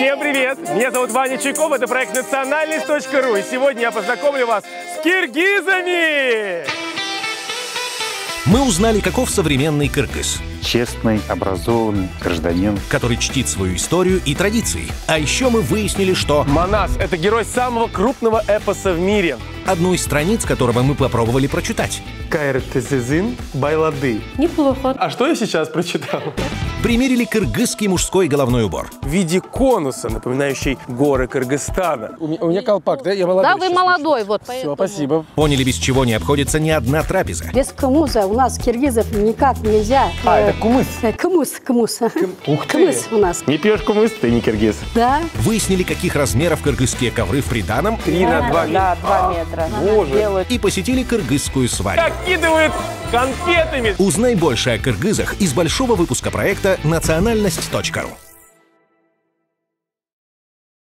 Всем привет! Меня зовут Ваня Чайков, это проект национальность.ру. И сегодня я познакомлю вас с киргизами! Мы узнали, каков современный кыргыз. Честный, образованный гражданин, который чтит свою историю и традиции. А еще мы выяснили, что Манас – это герой самого крупного эпоса в мире. одну из страниц которого мы попробовали прочитать. Кайртезизин Байлады. Неплохо. А что я сейчас прочитал? Примерили кыргызский мужской головной убор. В виде конуса, напоминающий горы Кыргызстана. У меня колпак, да? Я молодой. Да, вы молодой, вот. Все, спасибо. Поняли, без чего не обходится ни одна трапеза. Без кумуса у нас киргизов никак нельзя. Это кумыс. Кумус. Ух ты. Кумыс у нас. Не пьешь кумыс, ты не киргиз. Да. Выяснили, каких размеров кыргызские ковры в приданом. 3 на 2 метра. Да, 2 метра. Боже. И посетили кыргызскую свадьбу. Закидывают конфетами. Узнай больше о кыргызах из большого выпуска проекта «Национальность.ру».